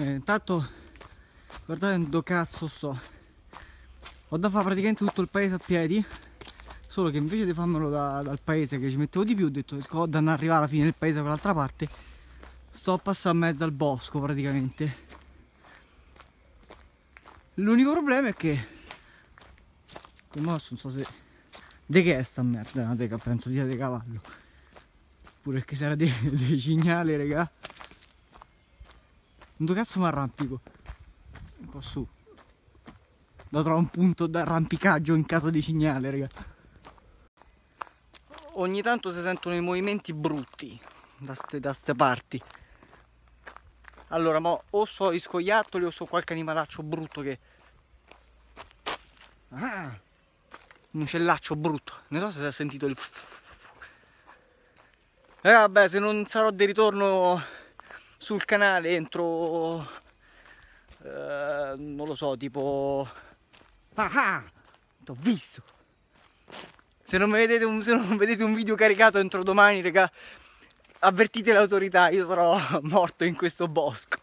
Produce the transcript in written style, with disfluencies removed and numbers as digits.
Intanto guardate dove cazzo sto. Ho da fare praticamente tutto il paese a piedi, solo che invece di farmelo dal paese, che ci mettevo di più, ho detto che ho da non arrivare alla fine del paese da quell'altra parte, sto a passare in mezzo al bosco praticamente. L'unico problema è che non so se de che è sta merda, una teca, penso sia di cavallo, pure che sarà dei cignali, raga. Dove cazzo mi arrampico? Un po' su, da trovare un punto d'arrampicaggio in caso di cignale, raga. Ogni tanto si sentono i movimenti brutti da ste parti. Allora, mo o so i scoiattoli o so qualche animalaccio brutto che... Ah, un uccellaccio brutto. Ne so se si è sentito il... vabbè, se non sarò di ritorno sul canale entro... non lo so, tipo... Ah, t'ho visto! Se non vedete un video caricato entro domani, raga, avvertite le autorità, io sarò morto in questo bosco.